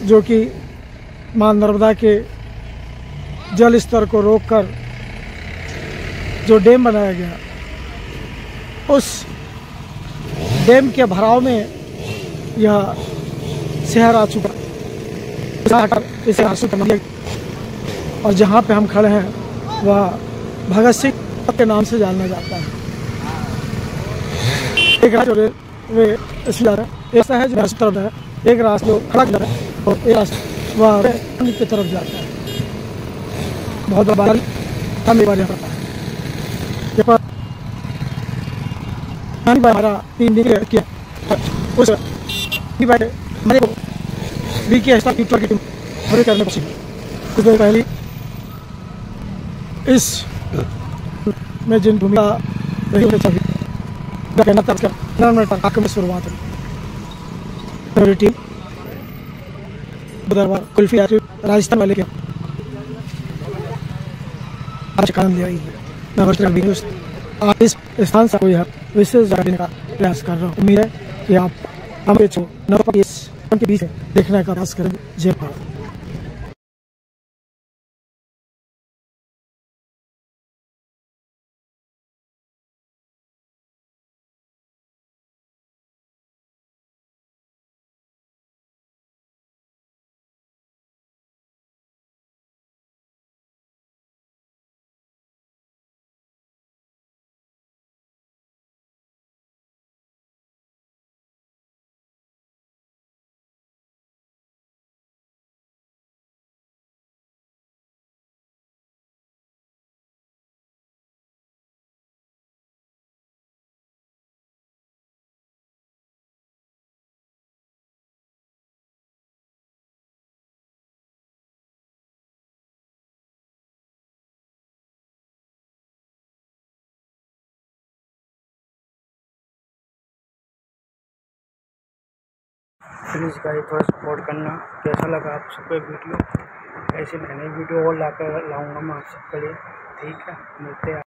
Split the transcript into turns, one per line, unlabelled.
जो कि मां नर्मदा के जल स्तर को रोककर जो डैम बनाया गया, उस डैम के भराव में यह शहर आ चुका। इसे आंसू कर दिया। और जहाँ पे हम खड़े हैं वह भगत सिंह के नाम से जाना जाता है। एक रास्ता वे ऐसा है जो रास्ते तरफ है, एक रास्ता जो खड़ा है और एक रास्ता वह की तरफ जाता है। बहुत बार हम बार यहाँ पर हमारा 3 दिन किया उस हमारे को भी किया ट्विटर की टीम करने को पहली इस में जिन भूमिका रही होनी चाहिए कहना था, उसका शुरुआत हुई। मेरी टीम दरबार कुल्फी राजस्थान वाले के आनंद ले रही है। आप इस स्थान से कोई विशेष जगह देने का प्रयास कर रहा हूँ। उम्मीद है कि आप हमें के बीच देखने का प्रयास करेंगे। जय भारत।
प्लीज़ गाइस थोड़ा सपोर्ट करना। कैसा लगा आप सबको वीडियो? ऐसे नए वीडियो और लाकर लाऊंगा मैं आप सबके लिए। ठीक है, मिलते हैं।